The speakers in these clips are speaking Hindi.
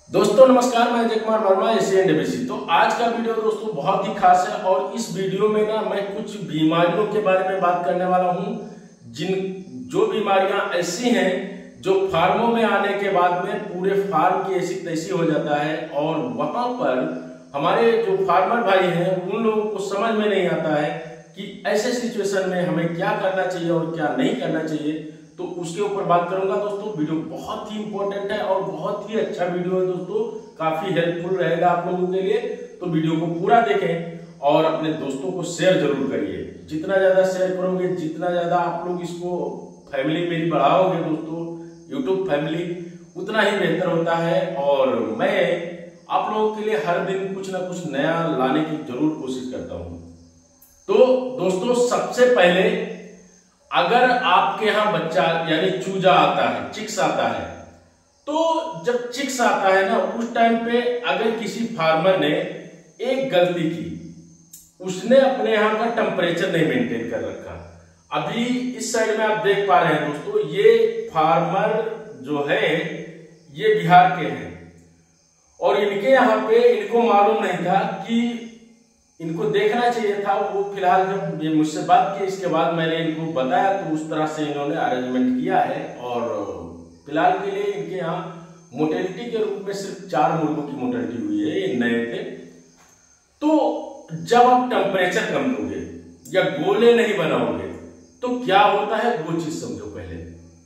दोस्तों नमस्कार, मैं अजय कुमार वर्मा, एसीएनडीबीसी। तो आज का वीडियो दोस्तों बहुत ही खास है और इस वीडियो में ना मैं कुछ बीमारियों के बारे में बात करने वाला हूं, जो बीमारियां ऐसी हैं जो फार्मों में आने के बाद में पूरे फार्म की ऐसी तैसी हो जाता है और वहां पर हमारे जो फार्मर भाई हैं उन लोगों को समझ में नहीं आता है कि ऐसे सिचुएशन में हमें क्या करना चाहिए और क्या नहीं करना चाहिए। तो उसके ऊपर बात करूंगा दोस्तों। वीडियो बहुत ही इंपॉर्टेंट है और बहुत ही अच्छा वीडियो है दोस्तों, काफी हेल्पफुल रहेगा आप लोगों के लिए। तो वीडियो को पूरा देखें और अपने दोस्तों को शेयर जरूर करिए। जितना ज्यादा शेयर करोगे, जितना ज्यादा आप लोग इसको फैमिली मेरी बढ़ाओगे दोस्तों, यूट्यूब फैमिली, उतना ही बेहतर होता है। और मैं आप लोगों के लिए हर दिन कुछ ना कुछ नया लाने की जरूर कोशिश करता हूं। तो दोस्तों सबसे पहले, अगर आपके यहां बच्चा यानी चूजा आता है, चिक्स आता है, तो जब चिक्स आता है ना उस टाइम पे अगर किसी फार्मर ने एक गलती की, उसने अपने यहां का टेम्परेचर नहीं मेंटेन कर रखा। अभी इस साइड में आप देख पा रहे हैं दोस्तों, ये फार्मर जो है ये बिहार के हैं और इनके यहां पे इनको मालूम नहीं था कि इनको देखना चाहिए था। वो फिलहाल जब ये मुझसे बात की, इसके बाद मैंने इनको बताया तो उस तरह से इन्होंने अरेंजमेंट किया है। और फिलहाल के लिए इनके यहाँ मोर्टेलिटी के रूप में सिर्फ 4 मुर्गों की मोर्टेलिटी हुई है, ये नए थे। तो जब आप टेम्परेचर कम दोगे या गोले नहीं बनाओगे तो क्या होता है वो चीज समझो। पहले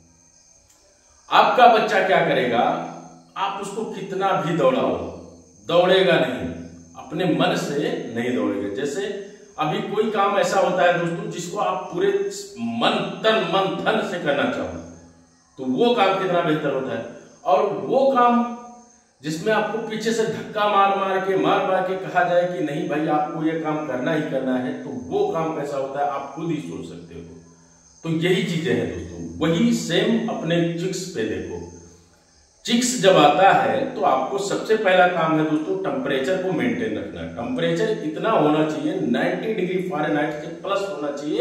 आपका बच्चा क्या करेगा, आप उसको कितना भी दौड़ाओ, दौड़ेगा नहीं, अपने मन से नहीं दौड़ेगा। जैसे अभी कोई काम ऐसा होता है दोस्तों जिसको आप पूरे मन धन से करना चाहो तो वो काम कितना बेहतर होता है। और वो काम जिसमें आपको पीछे से धक्का मार के कहा जाए कि नहीं भाई आपको ये काम करना ही करना है, तो वो काम कैसा होता है आप खुद ही सोच सकते हो। तो यही चीजें हैं दोस्तों, वही सेम अपने चिक्स पे देखो। चिक्स जब आता है तो आपको सबसे पहला काम है दोस्तों टेम्परेचर को मेंटेन रखना। टेम्परेचर इतना होना चाहिए 90 डिग्री फ़ारेनहाइट से प्लस होना चाहिए।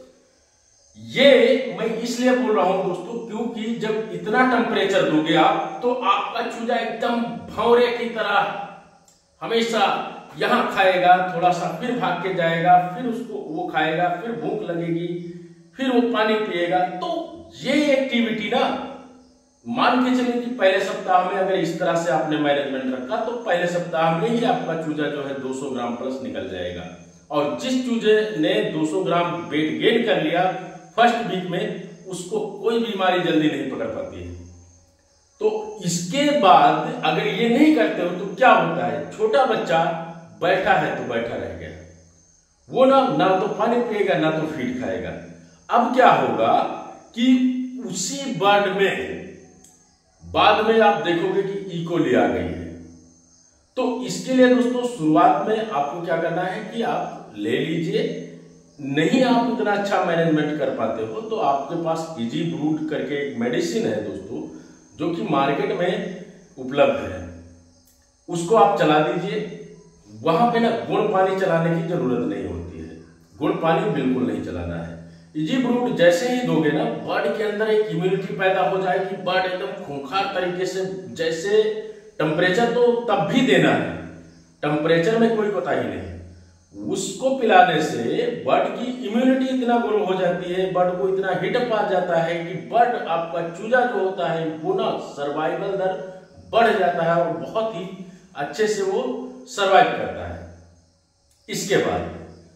ये मैं इसलिए बोल रहा हूं दोस्तों क्योंकि जब इतना टेम्परेचर दोगे आप तो आपका चूजा एकदम भौरे की तरह हमेशा यहां खाएगा, थोड़ा सा फिर भाग के जाएगा, फिर उसको वो खाएगा, फिर भूख लगेगी, फिर वो पानी पिएगा। तो ये एक्टिविटी ना, मान के चलिए कि पहले सप्ताह में अगर इस तरह से आपने मैनेजमेंट रखा तो पहले सप्ताह में ही आपका चूजा जो है 200 ग्राम प्लस निकल जाएगा। और जिस चूजे ने 200 ग्राम वेट गेन कर लिया फर्स्ट वीक में, उसको कोई बीमारी जल्दी नहीं पकड़ पाती है। तो इसके बाद अगर ये नहीं करते हो तो क्या होता है, छोटा बच्चा बैठा है तो बैठा रह गया, वो ना तो पानी पिएगा ना तो फीड खाएगा। अब क्या होगा कि उसी बर्ड में बाद में आप देखोगे कि इकोली आ गई है। तो इसके लिए दोस्तों शुरुआत में आपको क्या करना है कि आप ले लीजिए। नहीं आप उतना अच्छा मैनेजमेंट कर पाते हो तो आपके पास इजी ब्रूड करके एक मेडिसिन है दोस्तों जो कि मार्केट में उपलब्ध है, उसको आप चला दीजिए। वहां पे ना गुड़ पानी चलाने की जरूरत नहीं होती है, गुड़ पानी बिल्कुल नहीं चलाना है। इजी ब्रूड जैसे ही दोगे ना, बर्ड के अंदर एक इम्यूनिटी पैदा हो जाएगी, बर्ड एकदम खूंखार तरीके से, जैसे टेम्परेचर तो तब भी देना है, टेम्परेचर में कोई कोताही नहीं। उसको पिलाने से बर्ड की इम्यूनिटी इतना गुण हो जाती है, बर्ड को इतना हिटअप आ जाता है कि बर्ड आपका चूजा जो होता है वो ना सर्वाइवल दर बढ़ जाता है और बहुत ही अच्छे से वो सर्वाइव करता है। इसके बाद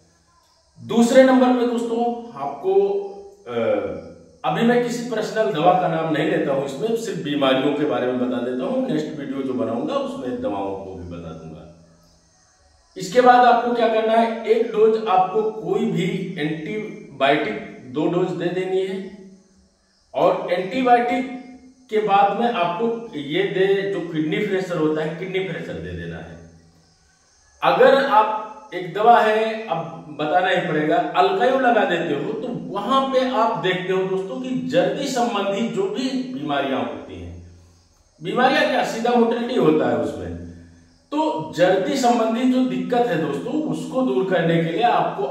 दूसरे नंबर पे दोस्तों आपको अभी मैं किसी पर्सनल दवा का नाम नहीं लेता हूं, इसमें सिर्फ बीमारियों के बारे में बता देता हूं। नेक्स्ट वीडियो जो बनाऊंगा उसमें दवाओं को भी बता दूंगा। इसके बाद आपको क्या करना है, एक डोज आपको कोई भी एंटीबायोटिक 2 डोज दे देनी है। और एंटीबायोटिक के बाद में आपको ये जो किडनी प्रेशर होता है, किडनी प्रेशर दे देना है। अगर आप एक दवा है, अब बताना ही पड़ेगा, अल्कायु लगा देते हो तो वहां पे आप देखते हो दोस्तों कि जर्दी संबंधी जो भी बीमारियां होती हैं, बीमारियां क्या सीधा मोर्टेलिटी होता है उसमें, तो जर्दी संबंधी जो दिक्कत है दोस्तों उसको दूर करने के लिए आपको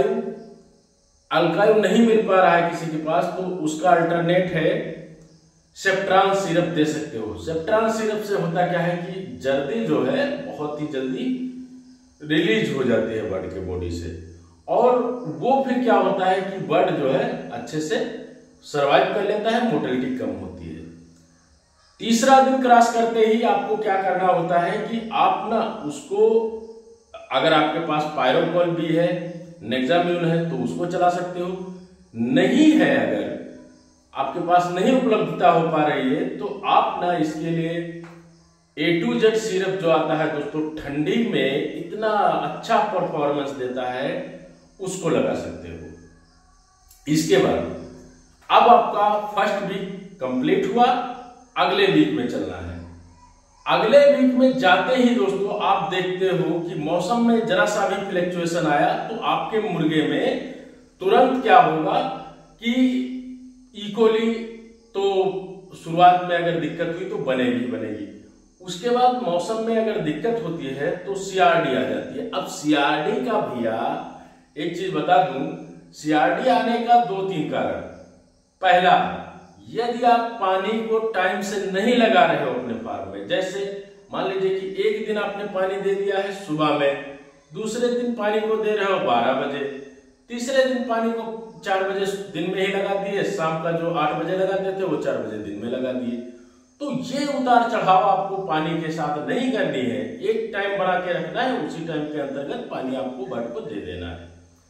अल्कायु नहीं मिल पा रहा है किसी के पास, तो उसका अल्टरनेट है सेप्ट्रान सिरप दे सकते हो। सेप्ट्रान सिरप से होता क्या है कि जर्दी जो है बहुत ही जल्दी रिलीज हो जाती है बर्ड के बॉडी से, और वो फिर क्या होता है कि बर्ड जो है अच्छे से सरवाइव कर लेता है, मोर्टेलिटी कम होती है। तीसरा दिन क्रॉस करते ही आपको क्या करना होता है कि आप ना उसको, अगर आपके पास पायरोकॉल भी है, नेक्साम्यून है, तो उसको चला सकते हो। नहीं है, अगर आपके पास नहीं उपलब्धता हो पा रही है, तो आप ना इसके लिए A to Z सिरप जो आता है दोस्तों, ठंडी में इतना अच्छा परफॉर्मेंस देता है, उसको लगा सकते हो। इसके बाद अब आपका फर्स्ट वीक कंप्लीट हुआ, अगले वीक में चलना है। अगले वीक में जाते ही दोस्तों आप देखते हो कि मौसम में जरा सा भी फ्लक्चुएशन आया तो आपके मुर्गे में तुरंत क्या होगा कि इकोली तो शुरुआत में अगर दिक्कत हुई तो बनेगी। उसके बाद मौसम में अगर दिक्कत होती है तो सीआरडी आ जाती है। अब सीआरडी का भैया एक चीज बता दूं, सीआरडी आने का 2-3 कारण। पहला, यदि आप पानी को टाइम से नहीं लगा रहे हो अपने फार्म में, जैसे मान लीजिए कि एक दिन आपने पानी दे दिया है सुबह में, दूसरे दिन पानी को दे रहे हो 12 बजे, तीसरे दिन पानी को 4 बजे दिन में ही लगा दिए, शाम का जो 8 बजे लगाते थे वो 4 बजे दिन में लगा दिए। तो ये उतार चढ़ाव आपको पानी के साथ नहीं करनी है, एक टाइम बना के रखना है, उसी टाइम के अंतर्गत पानी आपको बर्ड को दे देना है।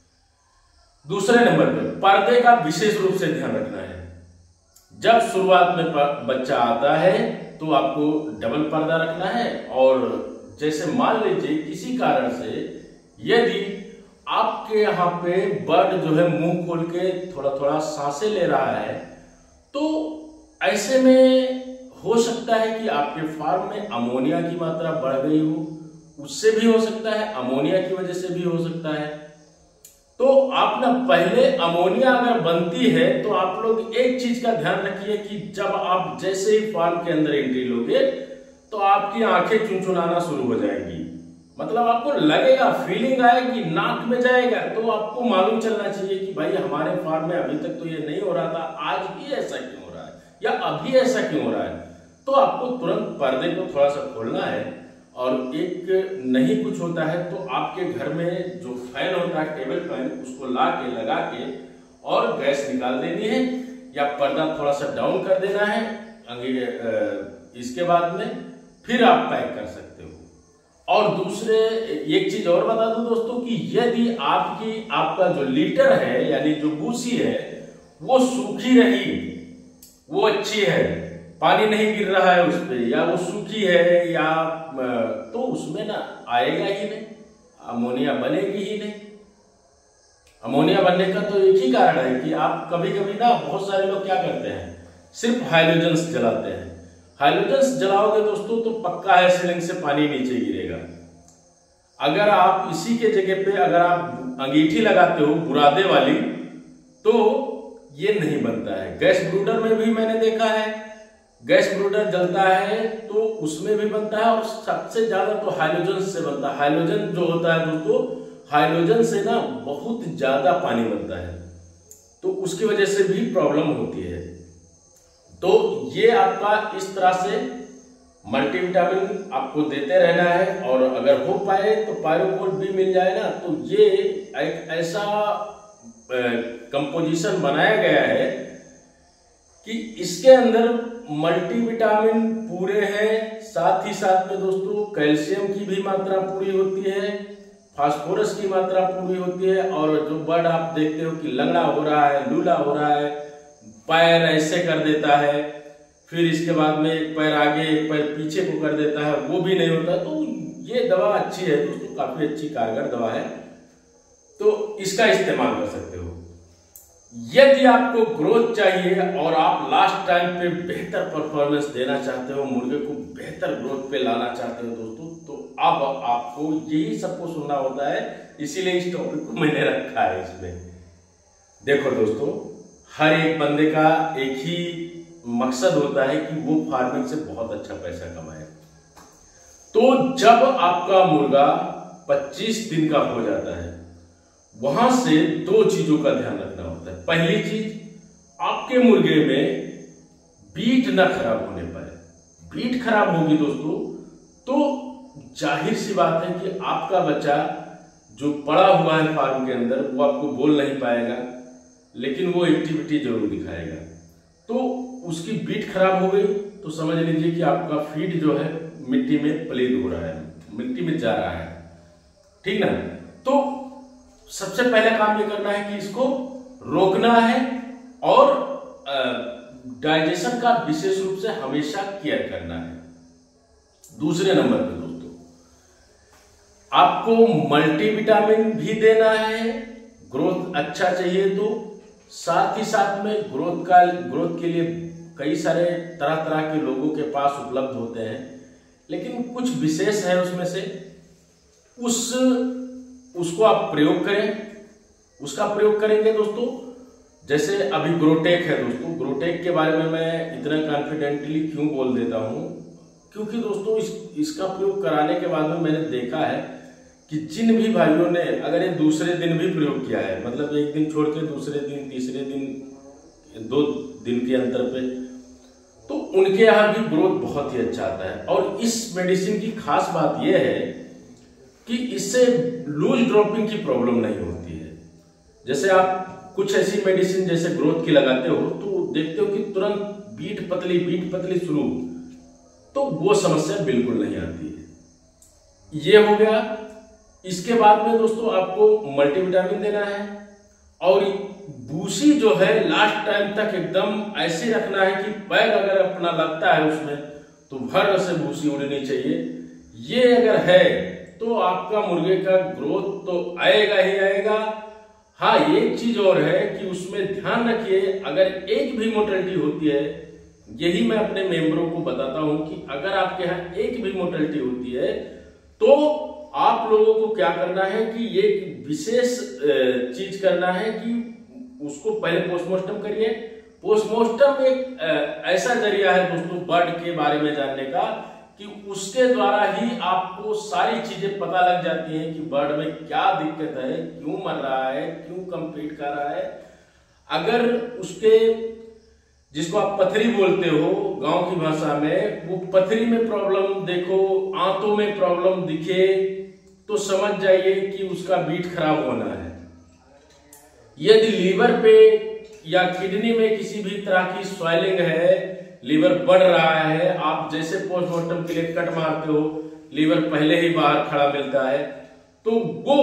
दूसरे नंबर पर पर्दे का विशेष रूप से ध्यान रखना है। जब शुरुआत में बच्चा आता है तो आपको डबल पर्दा रखना है, और जैसे मान लीजिए किसी कारण से यदि आपके यहाँ पे बर्ड जो है मुंह खोल के थोड़ा थोड़ा सांसें ले रहा है, तो ऐसे में हो सकता है कि आपके फार्म में अमोनिया की मात्रा बढ़ गई हो, उससे भी हो सकता है, अमोनिया की वजह से भी हो सकता है। तो आप ना पहले अमोनिया अगर बनती है तो आप लोग एक चीज का ध्यान रखिए कि जब आप जैसे ही फार्म के अंदर एंट्री लोगे तो आपकी आंखें चुनचुनाना शुरू हो जाएंगी, मतलब आपको लगेगा, फीलिंग आएगी, नाक में जाएगा, तो आपको मालूम चलना चाहिए कि भाई हमारे फार्म में अभी तक तो ये नहीं हो रहा था, आज ही ऐसा क्यों हो रहा है या अभी ऐसा क्यों हो रहा है। तो आपको तुरंत पर्दे को थोड़ा सा खोलना है, और एक नहीं कुछ होता है तो आपके घर में जो फैन होता है, टेबल फैन, उसको ला के लगा के और गैस निकाल देनी है, या पर्दा थोड़ा सा डाउन कर देना है। इसके बाद में फिर आप पैक कर सकते हो। और दूसरे एक चीज और बता दूं दोस्तों कि यदि आपका जो लीटर है यानी जो भूसी है वो सूखी रही, वो अच्छी है, पानी नहीं गिर रहा है उस पर, या वो सूखी है या तो उसमें ना आएगा ही नहीं, अमोनिया बनेगी ही नहीं। अमोनिया बनने का तो एक ही कारण है कि आप कभी कभी ना, बहुत सारे लोग क्या करते हैं, सिर्फ हाइड्रोजन्स जलाते हैं। हाइड्रोजन्स जलाओगे दोस्तों तो पक्का है सीलिंग से पानी नीचे गिरेगा। अगर आप इसी के जगह पे अगर आप अंगीठी लगाते हो बुरादे वाली, तो ये नहीं बनता है। गैस ब्रूडर में भी मैंने देखा है, गैस ब्रूडर जलता है तो उसमें भी बनता है, और सबसे ज्यादा तो हाइड्रोजन से बनता है। हाइड्रोजन जो होता है दोस्तों, हाइड्रोजन से ना बहुत ज्यादा पानी बनता है, तो उसकी वजह से भी प्रॉब्लम होती है। तो ये आपका इस तरह से मल्टीविटामिन आपको देते रहना है, और अगर हो पाए तो पायरोकोल भी मिल जाए ना, तो ये एक ऐसा कंपोजिशन बनाया गया है कि इसके अंदर मल्टीविटामिन पूरे हैं, साथ ही साथ में दोस्तों कैल्शियम की भी मात्रा पूरी होती है, फास्फोरस की मात्रा पूरी होती है। और जो बर्ड आप देखते हो कि लंगड़ा हो रहा है, लूला हो रहा है, पैर ऐसे कर देता है, फिर इसके बाद में एक पैर आगे एक पैर पीछे को कर देता है, वो भी नहीं होता। तो ये दवा अच्छी है दोस्तों, काफी अच्छी कारगर दवा है, तो इसका इस्तेमाल कर सकते हो। यदि आपको ग्रोथ चाहिए और आप लास्ट टाइम पे बेहतर परफॉर्मेंस देना चाहते हो, मुर्गे को बेहतर ग्रोथ पे लाना चाहते हो दोस्तों, तो अब आपको यही सबको सुनना होता है, इसीलिए इस टॉपिक को मैंने रखा है इसमें। देखो दोस्तों, हर एक बंदे का एक ही मकसद होता है कि वो फार्मिंग से बहुत अच्छा पैसा कमाए। तो जब आपका मुर्गा 25 दिन का हो जाता है, वहां से 2 चीजों का ध्यान रखना होता है। पहली चीज, आपके मुर्गे में बीट ना खराब होने पाए। बीट खराब होगी दोस्तों तो जाहिर सी बात है कि आपका बच्चा जो पड़ा हुआ है फार्म के अंदर वो आपको बोल नहीं पाएगा, लेकिन वो एक्टिविटी जरूर दिखाएगा। तो उसकी बीट खराब हो गई तो समझ लीजिए कि आपका फीड जो है मिट्टी में पलीद हो रहा है, मिट्टी में जा रहा है, ठीक ना। तो सबसे पहला काम ये करना है कि इसको रोकना है और डाइजेशन का विशेष रूप से हमेशा केयर करना है। दूसरे नंबर पे दोस्तों आपको मल्टीविटामिन भी देना है, ग्रोथ अच्छा चाहिए तो। साथ ही साथ में ग्रोथ के लिए कई सारे तरह तरह के लोगों के पास उपलब्ध होते हैं, लेकिन कुछ विशेष है उसमें से उसको आप प्रयोग करें। उसका प्रयोग करेंगे दोस्तों, जैसे अभी ग्रोटेक है दोस्तों। ग्रोटेक के बारे में मैं इतना कॉन्फिडेंटली क्यों बोल देता हूं, क्योंकि दोस्तों इसका प्रयोग कराने के बाद में मैंने देखा है कि जिन भी भाइयों ने अगर ये दूसरे दिन भी प्रयोग किया है, मतलब एक दिन छोड़ के दूसरे दिन, तीसरे दिन, 2 दिन के अंतर पे, तो उनके यहाँ भी ग्रोथ बहुत ही अच्छा आता है। और इस मेडिसिन की खास बात यह है कि इससे लूज ड्रॉपिंग की प्रॉब्लम नहीं होती है। जैसे आप कुछ ऐसी मेडिसिन जैसे ग्रोथ की लगाते हो तो देखते हो कि तुरंत बीट पतली शुरू, तो वो समस्या बिल्कुल नहीं आती है। ये हो गया। इसके बाद में दोस्तों आपको मल्टीविटामिन देना है और भूसी जो है लास्ट टाइम तक एकदम ऐसे रखना है कि पैर अगर अपना लगता है उसमें तो भर से भूसी उड़नी चाहिए। ये अगर है तो आपका मुर्गे का ग्रोथ तो आएगा ही आएगा। हाँ, एक चीज और है कि उसमें ध्यान रखिए, अगर एक भी मोर्टेलिटी होती है, यही मैं अपने मेंबरों को बताता हूं कि अगर आपके यहाँ एक भी मोर्टेलिटी होती है तो आप लोगों को क्या करना है कि ये विशेष चीज करना है कि उसको पहले पोस्टमार्टम करिए। पोस्टमार्टम एक ऐसा जरिया है दोस्तों बर्ड के बारे में जानने का कि उसके द्वारा ही आपको सारी चीजें पता लग जाती हैं कि बर्ड में क्या दिक्कत है, क्यों मर रहा है, क्यों कंप्लीट कर रहा है। अगर उसके जिसको आप पथरी बोलते हो गांव की भाषा में, वो पथरी में प्रॉब्लम देखो, आंतों में प्रॉब्लम दिखे तो समझ जाइए कि उसका बीट खराब होना है। यदि लीवर पे या किडनी में किसी भी तरह की स्वेलिंग है, लीवर बढ़ रहा है, आप जैसे पोस्टमार्टम के लिए कट मारते हो, लीवर पहले ही बाहर खड़ा मिलता है, तो वो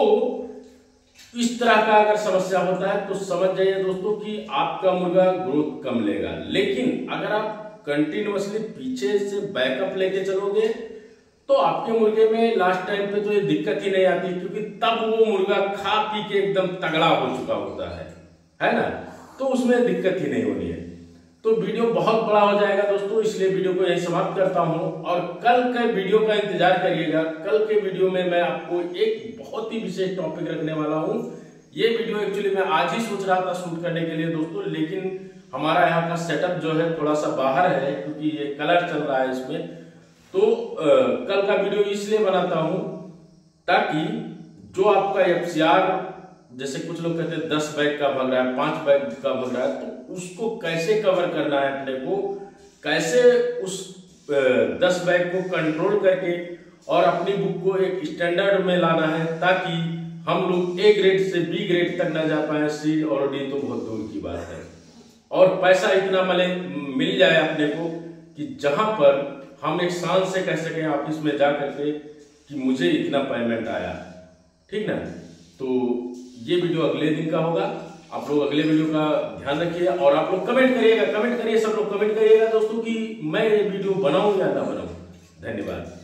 इस तरह का अगर समस्या होता है तो समझ जाइए दोस्तों कि आपका मुर्गा ग्रोथ कम लेगा। लेकिन अगर आप कंटिन्यूअसली पीछे से बैकअप लेके चलोगे तो आपके मुर्गे में लास्ट टाइम पे तो ये दिक्कत ही नहीं आती, क्योंकि तब वो मुर्गा खा पी के एकदम तगड़ा हो चुका होता है ना, तो उसमें दिक्कत ही नहीं होनी है। तो वीडियो बहुत बड़ा हो जाएगा दोस्तों, इसलिए वीडियो को यही समाप्त करता हूं और कल के वीडियो का इंतजार करिएगा। कल के वीडियो में मैं आपको एक बहुत ही विशेष टॉपिक रखने वाला हूं। ये वीडियो एक्चुअली मैं आज ही सोच रहा था शूट करने के लिए दोस्तों, लेकिन हमारा यहाँ का सेटअप जो है थोड़ा सा बाहर है, क्योंकि ये कलर चल रहा है इसमें। तो कल का वीडियो इसलिए बनाता हूं ताकि जो आपका FCR, जैसे कुछ लोग कहते हैं 10 बैग का भग रहा है, 5 बैग का भग रहा है, तो उसको कैसे कवर करना है, अपने को कैसे उस 10 बैग को कंट्रोल करके और अपनी बुक को एक स्टैंडर्ड में लाना है, ताकि हम लोग A ग्रेड से B ग्रेड तक ना जा पाए, C और D तो बहुत दूर की बात है। और पैसा इतना मिल जाए अपने को कि जहां पर हम एक शान से कह सकें ऑफिस में जा करके कि मुझे इतना पेमेंट आया, ठीक ना। तो ये वीडियो अगले दिन का होगा। आप लोग अगले वीडियो का ध्यान रखिए और आप लोग कमेंट करिएगा, सब लोग कमेंट करिएगा दोस्तों कि मैं ये वीडियो बनाऊं या ना बनाऊं। धन्यवाद।